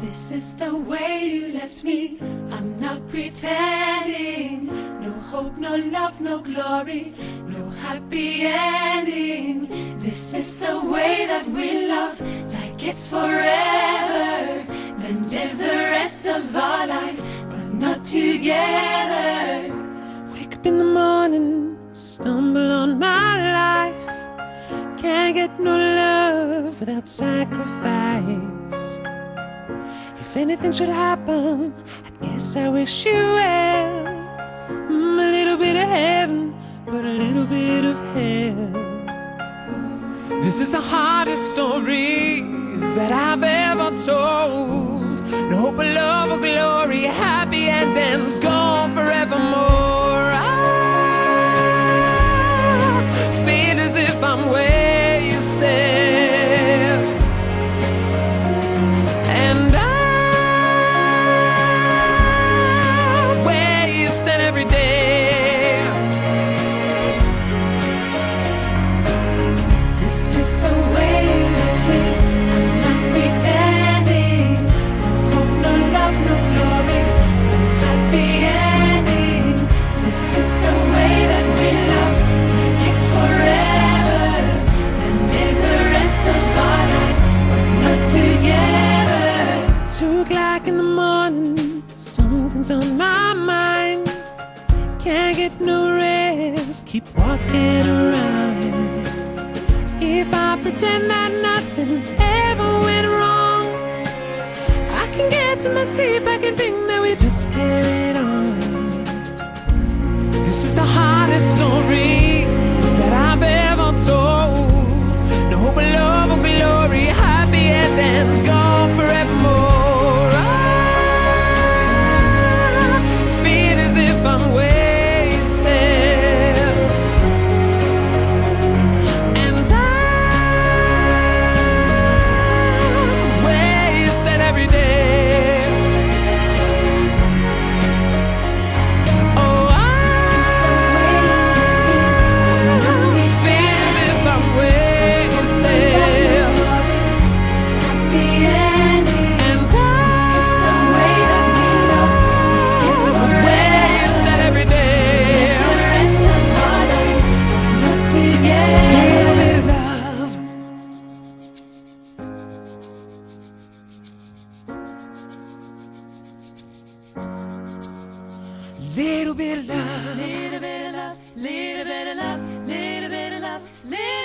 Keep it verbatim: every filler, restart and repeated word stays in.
This is the way you left me. I'm not pretending. No hope, no love, no glory, no happy ending. This is the way that we love, like it's forever. Then live the rest of our life, but not together. Wake up in the morning, stumble on my life. Can't get no love without sacrifice. If anything should happen, I guess I wish you well. Mm, a little bit of heaven, but a little bit of hell. This is the hardest story that I've ever told. No hope of love or glory, happy endings gone forevermore. I feel as if I'm where you stand, and I where you stand every day. This is the way you left me. I'm not pretending. No hope, no love, no glory, no happy ending. This is the way that we love, like it's forever. And live the rest of our life, but not together. Two o'clock in the morning, something's on my mind. Can't get no rest, keep walking around. If I pretend that nothing ever went wrong, I can get to my sleep, I can think that we just carried on. This is the hardest story that I've ever told. No hope of love or glory, happy endings gone forevermore. I feel as if I'm wasted, and I'm wasted every day. Oh, I feel as if I'm wasted. Little bit of love, Little bit of love, little bit of love, little bit of love, little